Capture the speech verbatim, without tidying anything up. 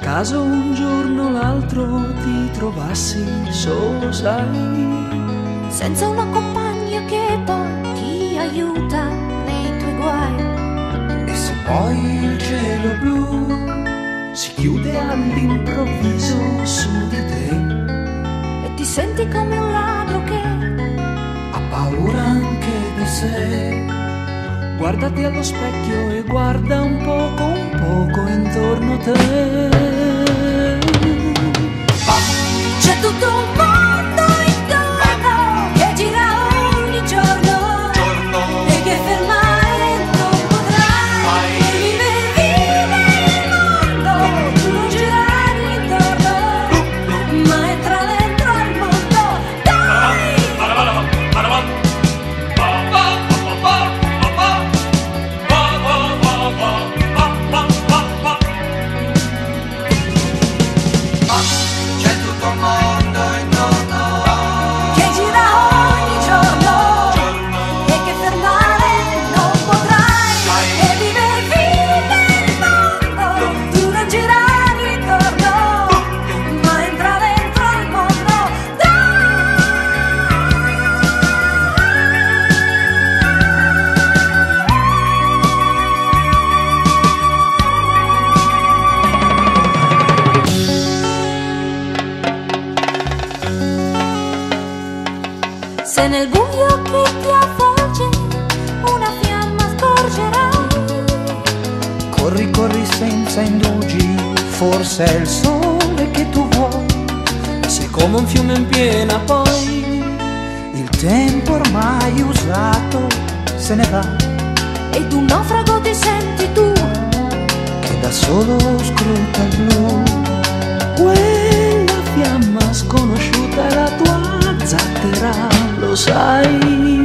caso un giorno o l'altro ti trovassi solo, sai, senza una compagna che poi ti aiuta nei tuoi guai. e se poi il cielo blu si chiude all'improvviso su di te E ti senti come un ladro che ha paura anche di sé, guardati allo specchio e guarda un poco, un poco intorno a te. c'è tutto un mondo intorno che gira ogni giorno, e che fermare non potrai. Vive, vive il mondo, tu non girare intorno, ma entra dentro al mondo, dai! C'è tutto un mondo intorno Che gira ogni giorno, e che fermare non potrai. E vive, vive il mondo, tu non girare intorno, ma entra dentro al mondo, se nel buio che ti avvolge una fiamma scorgerai. Corri, corri senza indugi, forse è il sole che tu vuoi. Sei come un fiume in piena, poi il tempo ormai usato se ne va, Ed un naufrago ti senti tu, che da solo scruta il blu. Quella fiamma sconosciuta è la tua zattera, lo sai.